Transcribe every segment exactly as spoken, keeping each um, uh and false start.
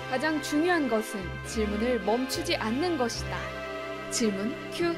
가장 중요한 것은 질문을 멈추지 않는 것이다. 질문 큐.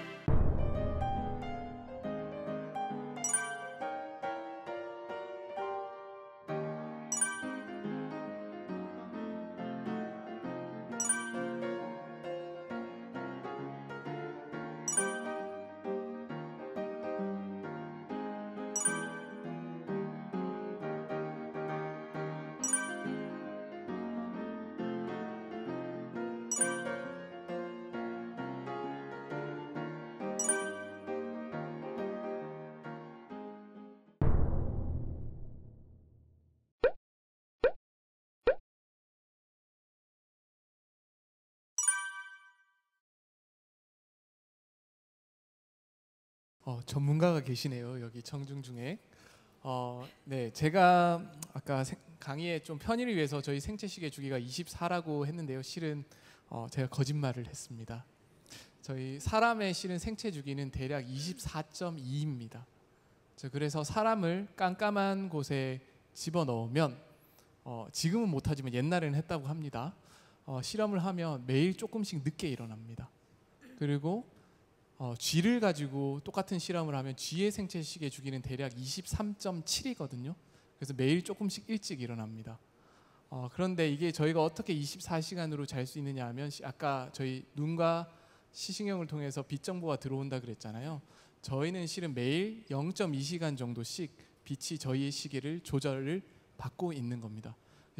어, 전문가가 계시네요. 여기 청중 중에. 어, 네, 제가 아까 생, 강의에 좀 편의를 위해서 저희 생체시계 주기가 이십사라고 했는데요. 실은 어, 제가 거짓말을 했습니다. 저희 사람의 실은 생체 주기는 대략 이십사 점 이입니다. 그래서 사람을 깜깜한 곳에 집어넣으면 어, 지금은 못하지만 옛날에는 했다고 합니다. 어, 실험을 하면 매일 조금씩 늦게 일어납니다. 그리고 어, 쥐를 가지고 똑같은 실험을 하면 쥐의 생체 시계 주기는 대략 이십삼 점 칠이거든요. 그래서 매일 조금씩 일찍 일어납니다. 어, 그런데 이게 저희가 어떻게 이십사 시간으로 잘 수 있느냐 하면 아까 저희 눈과 시신경을 통해서 빛 정보가 들어온다 그랬잖아요. 저희는 실은 매일 영 점 이 시간 정도씩 빛이 저희의 시계를 조절을 받고 있는 겁니다.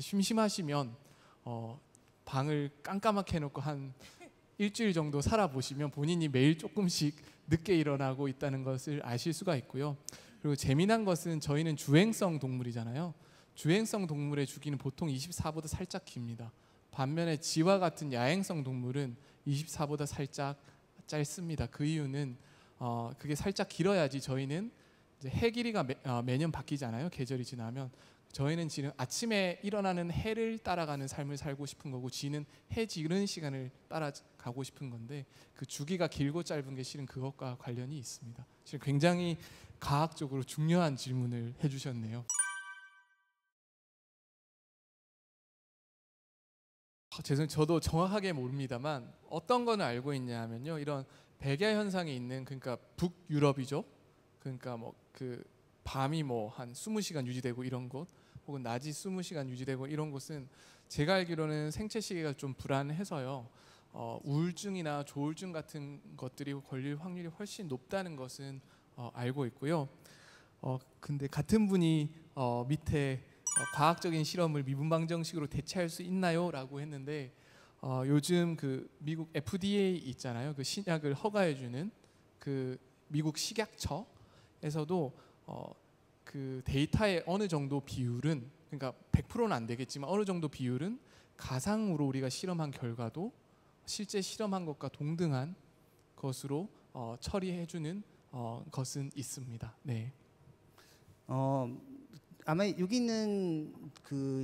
심심하시면 어, 방을 깜깜하게 해놓고 한 일주일 정도 살아보시면 본인이 매일 조금씩 늦게 일어나고 있다는 것을 아실 수가 있고요. 그리고 재미난 것은 저희는 주행성 동물이잖아요. 주행성 동물의 주기는 보통 이십사보다 살짝 깁니다. 반면에 쥐와 같은 야행성 동물은 이십사보다 살짝 짧습니다. 그 이유는 어, 그게 살짝 길어야지 저희는 이제 해 길이가 매, 어, 매년 바뀌잖아요. 계절이 지나면. 저희는 지금 아침에 일어나는 해를 따라가는 삶을 살고 싶은 거고 쥐는 해 지는 시간을 따라가고 싶은 건데 그 주기가 길고 짧은 게 실은 그것과 관련이 있습니다. 실은 굉장히 과학적으로 중요한 질문을 해주셨네요. 어, 죄송해요. 저도 정확하게 모릅니다만 어떤 거는 알고 있냐 하면요. 이런 백야 현상이 있는 그러니까 북유럽이죠. 그러니까 뭐 그 밤이 뭐 한 이십 시간 유지되고 이런 곳 혹은 낮이 이십 시간 유지되고 이런 곳은 제가 알기로는 생체 시계가 좀 불안해서요. 어, 우울증이나 조울증 같은 것들이 걸릴 확률이 훨씬 높다는 것은 어, 알고 있고요. 어, 근데 같은 분이 어, 밑에 어, 과학적인 실험을 미분 방정식으로 대체할 수 있나요? 라고 했는데 어, 요즘 그 미국 에프 디 에이 있잖아요. 그 신약을 허가해주는 그 미국 식약처에서도 어, 그 데이터의 어느 정도 비율은 그러니까 백 퍼센트는 안 되겠지만 어느 정도 비율은 가상으로 우리가 실험한 결과도 실제 실험한 것과 동등한 것으로 어, 처리해주는 어, 것은 있습니다. 네. 어, 아마 여기 있는 그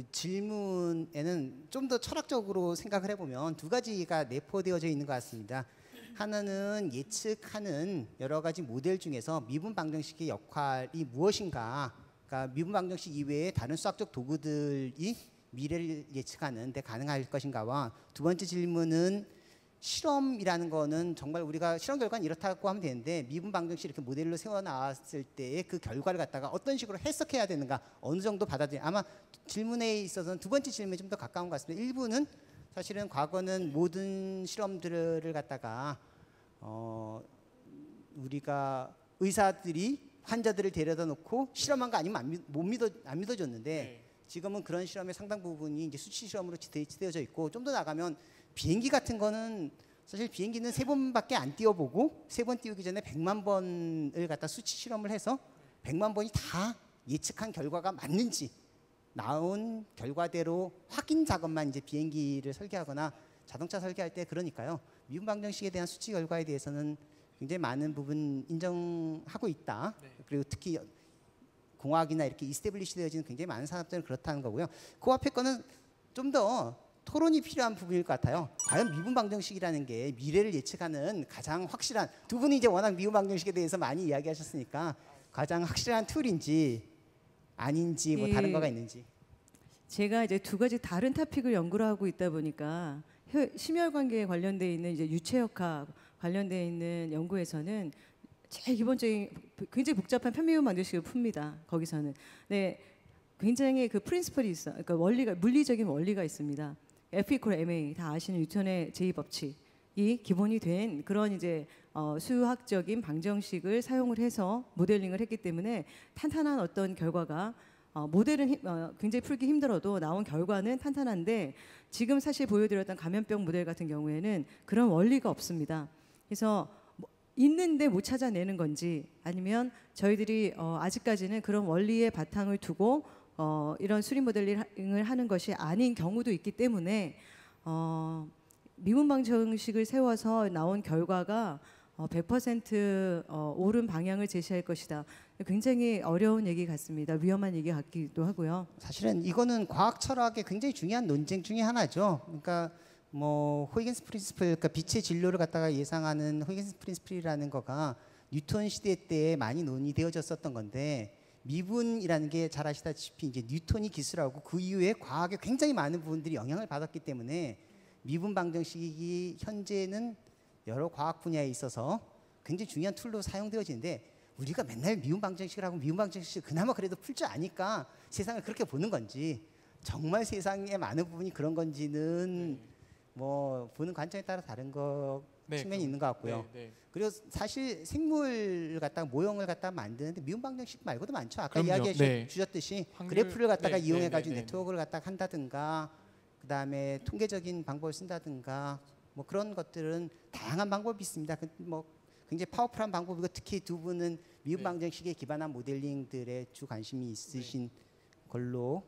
질문에는 좀 더 철학적으로 생각을 해보면 두 가지가 내포되어져 있는 것 같습니다. 하나는 예측하는 여러 가지 모델 중에서 미분 방정식의 역할이 무엇인가, 그러니까 미분 방정식 이외에 다른 수학적 도구들이 미래를 예측하는 데 가능할 것인가와, 두 번째 질문은 실험이라는 거는 정말 우리가 실험 결과는 이렇다고 하면 되는데 미분 방정식 이렇게 모델로 세워 나왔을 때의 그 결과를 갖다가 어떤 식으로 해석해야 되는가, 어느 정도 받아들여. 아마 질문에 있어서는 두 번째 질문에 좀 더 가까운 것 같습니다. 일부는 사실은 과거는 모든 실험들을 갖다가 어 우리가 의사들이 환자들을 데려다 놓고 실험한 거 아니면 안, 믿, 못 믿어 안 믿어줬는데 네. 지금은 그런 실험의 상당 부분이 이제 수치 실험으로 지대되어져 있고, 좀 더 나가면 비행기 같은 거는 사실 비행기는 세 번밖에 안 띄워보고 세 번 띄우기 전에 백만 번을 갖다 수치 실험을 해서 백만 번이 다 예측한 결과가 맞는지 나온 결과대로 확인 작업만 이제 비행기를 설계하거나 자동차 설계할 때, 그러니까요. 미분 방정식에 대한 수치 결과에 대해서는 굉장히 많은 부분 인정하고 있다. 네. 그리고 특히 공학이나 이렇게 이스태블리시 되어지는 굉장히 많은 산업들은 그렇다는 거고요. 그 앞에 거는 좀 더 토론이 필요한 부분일 것 같아요. 과연 미분 방정식이라는 게 미래를 예측하는 가장 확실한, 두 분이 이제 워낙 미분 방정식에 대해서 많이 이야기하셨으니까 가장 확실한 툴인지 아닌지 뭐 다른 거가 있는지. 제가 이제 두 가지 다른 토픽을 연구를 하고 있다 보니까 심혈관계에 관련돼 있는 이제 유체역학 관련돼 있는 연구에서는 제일 기본적인 굉장히 복잡한 편미분 방정식을 풉니다. 거기서는 네, 굉장히 그 프린시플이 있어, 그러니까 원리가 물리적인 원리가 있습니다. F 이퀄 엠에이 다 아시는 뉴턴의 제이 법칙이 기본이 된 그런 이제 어, 수학적인 방정식을 사용을 해서 모델링을 했기 때문에 탄탄한 어떤 결과가 어, 모델은 힘, 어, 굉장히 풀기 힘들어도 나온 결과는 탄탄한데 지금 사실 보여드렸던 감염병 모델 같은 경우에는 그런 원리가 없습니다. 그래서 뭐 있는데 못 찾아내는 건지 아니면 저희들이 어, 아직까지는 그런 원리의 바탕을 두고 어, 이런 수리 모델링을 하는 것이 아닌 경우도 있기 때문에 어, 미분 방정식을 세워서 나온 결과가 어, 백 퍼센트 어, 옳은 방향을 제시할 것이다. 굉장히 어려운 얘기 같습니다. 위험한 얘기 같기도 하고요. 사실은 이거는 과학 철학의 굉장히 중요한 논쟁 중에 하나죠. 그러니까 뭐 호이겐스 프린시플, 그러니까 빛의 진로를 갖다가 예상하는 호이겐스 프린시플이라는 거가 뉴턴 시대 때 많이 논의되어졌었던 건데 미분이라는 게 잘 아시다시피 이제 뉴턴이 기술하고 그 이후에 과학에 굉장히 많은 부분들이 영향을 받았기 때문에 미분 방정식이 현재는 여러 과학 분야에 있어서 굉장히 중요한 툴로 사용되어지는데 우리가 맨날 미분 방정식을 하고 미분 방정식을 그나마 그래도 풀 줄 아니까 세상을 그렇게 보는 건지 정말 세상의 많은 부분이 그런 건지는 뭐 보는 관점에 따라 다른 거 네, 측면이 그럼, 있는 것 같고요. 네, 네. 그리고 사실 생물 갖다가 모형을 갖다가 만드는데 미분 방정식 말고도 많죠. 아까 그럼요. 이야기 네. 주셨듯이 확률, 그래프를 갖다가 네, 이용해 가지고 네, 네, 네, 네트워크를 갖다가 한다든가 그다음에 통계적인 방법을 쓴다든가 뭐 그런 것들은 다양한 방법이 있습니다. 뭐 굉장히 파워풀한 방법이고 특히 두 분은 미분 네. 방정식에 기반한 모델링들에 주 관심이 있으신 네. 걸로.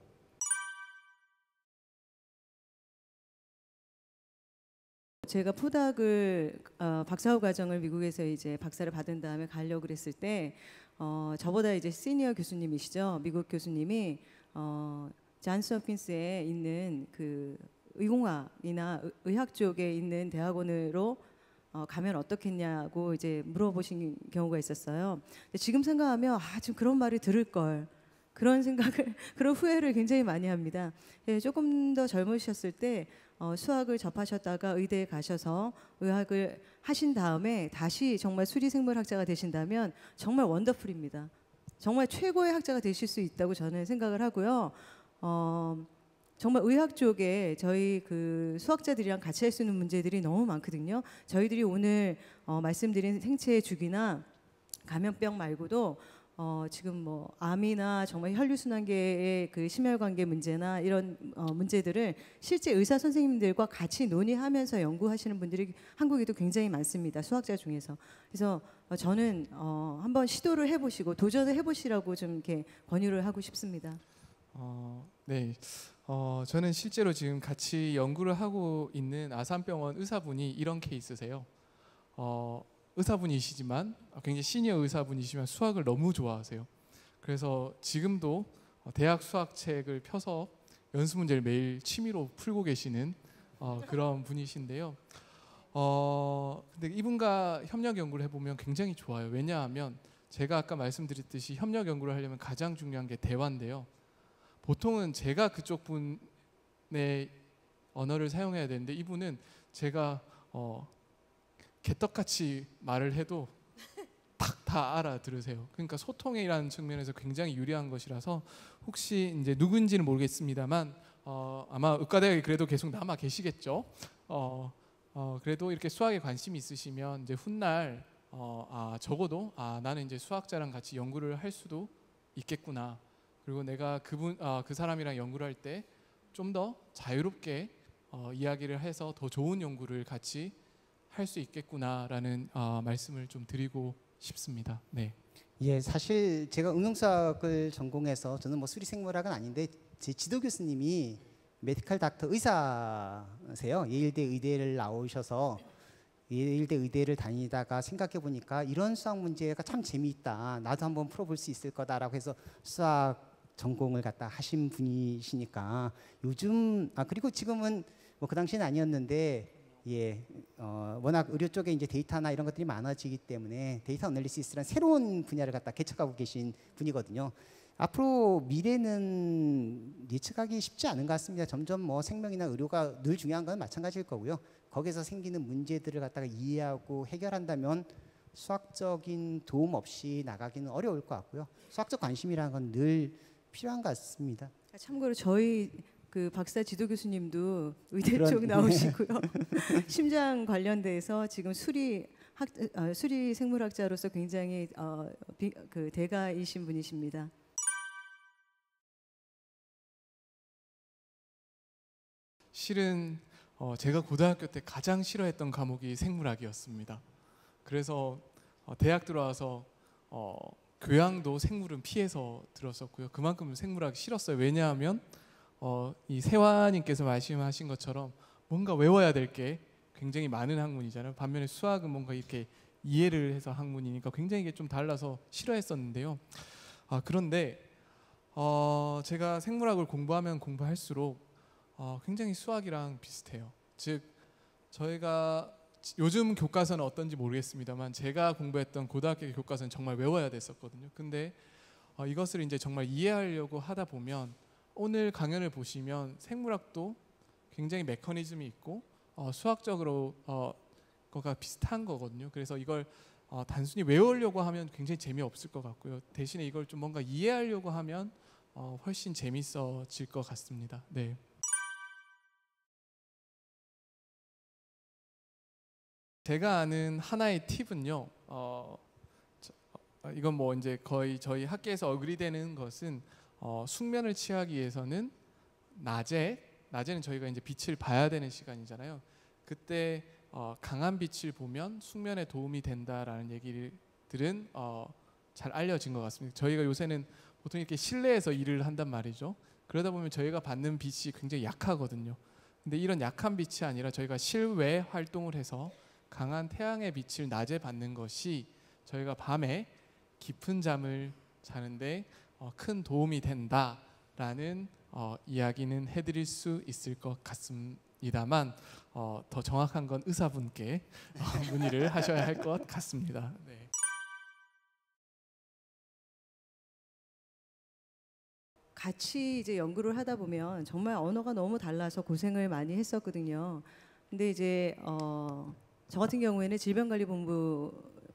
제가 포닥을 어, 박사후 과정을 미국에서 이제 박사를 받은 다음에 가려고 그랬을 때 어, 저보다 이제 시니어 교수님이시죠. 미국 교수님이 어, 잔스 홉킨스에 있는 그 의공학이나 의- 의학 쪽에 있는 대학원으로 어, 가면 어떻겠냐고 이제 물어보신 경우가 있었어요. 근데 지금 생각하면 아, 지금 그런 말을 들을 걸. 그런 생각을, 그런 후회를 굉장히 많이 합니다. 예, 조금 더 젊으셨을 때 어, 수학을 접하셨다가 의대에 가셔서 의학을 하신 다음에 다시 정말 수리생물학자가 되신다면 정말 원더풀입니다. 정말 최고의 학자가 되실 수 있다고 저는 생각을 하고요. 어, 정말 의학 쪽에 저희 그 수학자들이랑 같이 할 수 있는 문제들이 너무 많거든요. 저희들이 오늘 어, 말씀드린 생체의 주기나 감염병 말고도 어, 지금 뭐 암이나 정말 혈류순환계의 그 심혈관계 문제나 이런 어, 문제들을 실제 의사 선생님들과 같이 논의하면서 연구하시는 분들이 한국에도 굉장히 많습니다. 수학자 중에서. 그래서 어, 저는 어, 한번 시도를 해보시고 도전을 해보시라고 좀 이렇게 권유를 하고 싶습니다. 어, 네. 어, 저는 실제로 지금 같이 연구를 하고 있는 아산병원 의사분이 이런 케이스세요. 어, 의사분이시지만 굉장히 시니어 의사분이시지만 수학을 너무 좋아하세요. 그래서 지금도 대학 수학책을 펴서 연수 문제를 매일 취미로 풀고 계시는 어, 그런 분이신데요. 어, 근데 이분과 협력 연구를 해보면 굉장히 좋아요. 왜냐하면 제가 아까 말씀드렸듯이 협력 연구를 하려면 가장 중요한 게 대화인데요. 보통은 제가 그쪽 분의 언어를 사용해야 되는데 이분은 제가 어, 개떡같이 말을 해도 딱 다 알아들으세요. 그러니까 소통이라는 측면에서 굉장히 유리한 것이라서 혹시 이제 누군지는 모르겠습니다만 어, 아마 의과대학에 그래도 계속 남아 계시겠죠. 어, 어, 그래도 이렇게 수학에 관심이 있으시면 이제 훗날 어, 아, 적어도 아, 나는 이제 수학자랑 같이 연구를 할 수도 있겠구나. 그리고 내가 그분 아, 그 사람이랑 연구를 할 때 좀 더 자유롭게 어, 이야기를 해서 더 좋은 연구를 같이 할 수 있겠구나라는 어, 말씀을 좀 드리고 싶습니다. 네. 예, 사실 제가 응용수학을 전공해서 저는 뭐 수리생물학은 아닌데 제 지도 교수님이 메디컬 닥터 의사세요. 예일대 의대를 나오셔서 예일대 의대를 다니다가 생각해 보니까 이런 수학 문제가 참 재미있다. 나도 한번 풀어볼 수 있을 거다라고 해서 수학 전공을 갖다 하신 분이시니까 요즘 아 그리고 지금은 뭐 그 당시는 아니었는데 예, 어, 워낙 의료 쪽에 이제 데이터나 이런 것들이 많아지기 때문에 데이터 어널리시스라는 새로운 분야를 갖다 개척하고 계신 분이거든요. 앞으로 미래는 예측하기 쉽지 않은 것 같습니다. 점점 뭐 생명이나 의료가 늘 중요한 건 마찬가지일 거고요. 거기서 생기는 문제들을 갖다가 이해하고 해결한다면 수학적인 도움 없이 나가기는 어려울 것 같고요. 수학적 관심이라는 건 늘 필요한 것 같습니다. 참고로 저희 그 박사 지도 교수님도 의대 그런- 쪽 나오시고요. 심장 관련돼서 지금 수리 학 어, 수리 생물학자로서 굉장히 어, 비, 그 대가이신 분이십니다. 실은 어, 제가 고등학교 때 가장 싫어했던 과목이 생물학이었습니다. 그래서 어, 대학 들어와서 어, 교양도 생물은 피해서 들었었고요. 그만큼 생물학이 싫었어요. 왜냐하면 어, 이 세화님께서 말씀하신 것처럼 뭔가 외워야 될 게 굉장히 많은 학문이잖아요. 반면에 수학은 뭔가 이렇게 이해를 해서 학문이니까 굉장히 이게 좀 달라서 싫어했었는데요. 아, 그런데 어, 제가 생물학을 공부하면 공부할수록 어, 굉장히 수학이랑 비슷해요. 즉 저희가 요즘 교과서는 어떤지 모르겠습니다만 제가 공부했던 고등학교 교과서는 정말 외워야 됐었거든요. 근데 어, 이것을 이제 정말 이해하려고 하다 보면 오늘 강연을 보시면 생물학도 굉장히 메커니즘이 있고 어, 수학적으로 어, 거가 비슷한 거거든요. 그래서 이걸 어, 단순히 외우려고 하면 굉장히 재미없을 것 같고요. 대신에 이걸 좀 뭔가 이해하려고 하면 어, 훨씬 재밌어질 것 같습니다. 네. 제가 아는 하나의 팁은요. 어, 저, 어, 이건 뭐 이제 거의 저희 학계에서 어그리되는 것은 어, 숙면을 취하기 위해서는 낮에 낮에는 저희가 이제 빛을 봐야 되는 시간이잖아요. 그때 어, 강한 빛을 보면 숙면에 도움이 된다라는 얘기들은 어, 잘 알려진 것 같습니다. 저희가 요새는 보통 이렇게 실내에서 일을 한단 말이죠. 그러다 보면 저희가 받는 빛이 굉장히 약하거든요. 근데 이런 약한 빛이 아니라 저희가 실외 활동을 해서 강한 태양의 빛을 낮에 받는 것이 저희가 밤에 깊은 잠을 자는데 어, 큰 도움이 된다라는 어, 이야기는 해드릴 수 있을 것 같습니다만 어, 더 정확한 건 의사분께 어, 문의를 하셔야 할 것 같습니다. 네. 같이 이제 연구를 하다 보면 정말 언어가 너무 달라서 고생을 많이 했었거든요. 근데 이제 어, 저 같은 경우에는 질병관리본부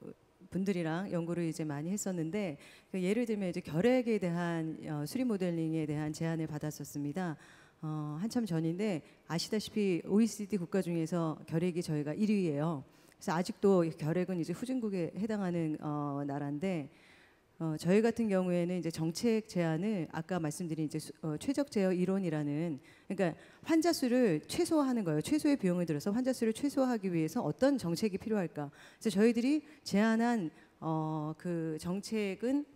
분들이랑 연구를 이제 많이 했었는데 그 예를 들면 이제 결핵에 대한 어, 수리 모델링에 대한 제안을 받았었습니다. 어, 한참 전인데 아시다시피 오이시디 국가 중에서 결핵이 저희가 일 위예요. 그래서 아직도 결핵은 이제 후진국에 해당하는 어, 나라인데 어, 저희 같은 경우에는 이제 정책 제안을 아까 말씀드린 이제 수, 어, 최적 제어 이론이라는 그러니까 환자 수를 최소화하는 거예요. 최소의 비용을 들여서 환자 수를 최소화하기 위해서 어떤 정책이 필요할까? 그래서 저희들이 제안한 어, 그 정책은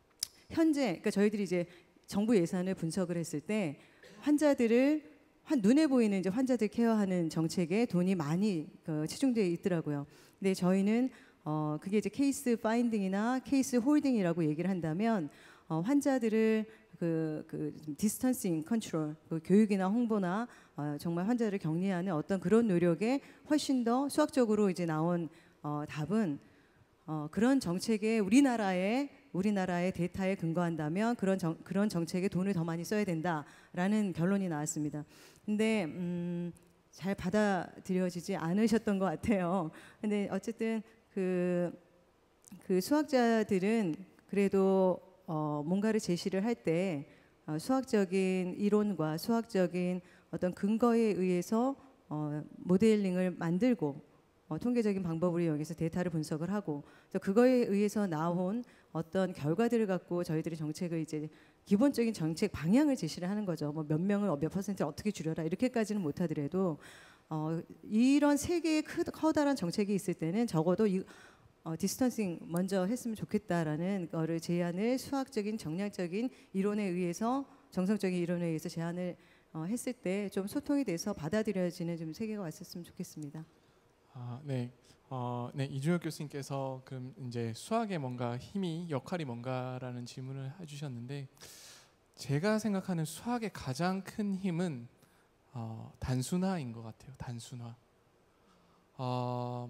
현재 그러니까 저희들이 이제 정부 예산을 분석을 했을 때 환자들을 한 눈에 보이는 이제 환자들 케어하는 정책에 돈이 많이 그, 치중되어 있더라고요. 근데 저희는 어, 그게 이제 케이스 파인딩이나 케이스 홀딩이라고 얘기를 한다면 어, 환자들을 그, 그 디스턴싱 컨트롤, 그 교육이나 홍보나 어, 정말 환자를 격리하는 어떤 그런 노력에 훨씬 더 수학적으로 이제 나온 어, 답은 어, 그런 정책에 우리나라의 우리나라의 데이터에 근거한다면 그런 정, 그런 정책에 돈을 더 많이 써야 된다라는 결론이 나왔습니다. 근데 음, 잘 받아들여지지 않으셨던 것 같아요. 근데 어쨌든 그, 그 수학자들은 그래도 어, 뭔가를 제시를 할 때 어, 수학적인 이론과 수학적인 어떤 근거에 의해서 어, 모델링을 만들고 어, 통계적인 방법으로 여기서 데이터를 분석을 하고 또 그거에 의해서 나온 어떤 결과들을 갖고 저희들이 정책을 이제 기본적인 정책 방향을 제시를 하는 거죠. 뭐 몇 명을 몇 퍼센트 어떻게 줄여라 이렇게까지는 못하더라도 어, 이런 세 개의 크, 커다란 정책이 있을 때는 적어도 이, 어, 디스턴싱 먼저 했으면 좋겠다라는 거를 제안을 수학적인 정량적인 이론에 의해서 정성적인 이론에 의해서 제안을 어, 했을 때 좀 소통이 돼서 받아들여지는 좀 세계가 왔었으면 좋겠습니다. 아, 네. 어, 네, 이준혁 교수님께서 그럼 이제 수학의 뭔가 힘이 역할이 뭔가라는 질문을 해주셨는데 제가 생각하는 수학의 가장 큰 힘은 어, 단순화인 것 같아요. 단순화. 어,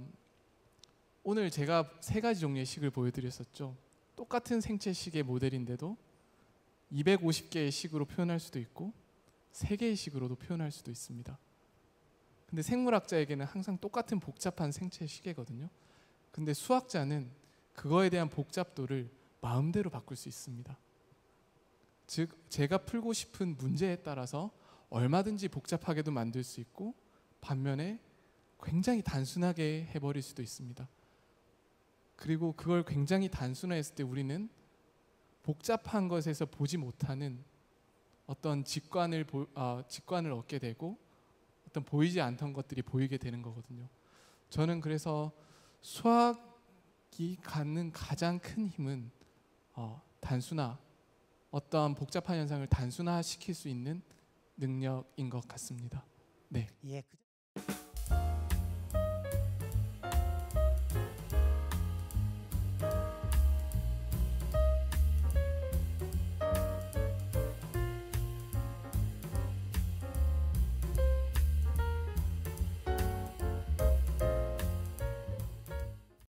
오늘 제가 세 가지 종류의 식을 보여드렸었죠. 똑같은 생체식의 모델인데도 이백오십 개의 식으로 표현할 수도 있고 세 개의 식으로도 표현할 수도 있습니다. 근데 생물학자에게는 항상 똑같은 복잡한 생체 시계거든요. 근데 수학자는 그거에 대한 복잡도를 마음대로 바꿀 수 있습니다. 즉 제가 풀고 싶은 문제에 따라서 얼마든지 복잡하게도 만들 수 있고 반면에 굉장히 단순하게 해버릴 수도 있습니다. 그리고 그걸 굉장히 단순화했을 때 우리는 복잡한 것에서 보지 못하는 어떤 직관을, 보, 아, 직관을 얻게 되고 어떤 보이지 않던 것들이 보이게 되는 거거든요. 저는 그래서 수학이 갖는 가장 큰 힘은 어, 단순화, 어떠한 복잡한 현상을 단순화시킬 수 있는 능력인 것 같습니다. 네. 예. 그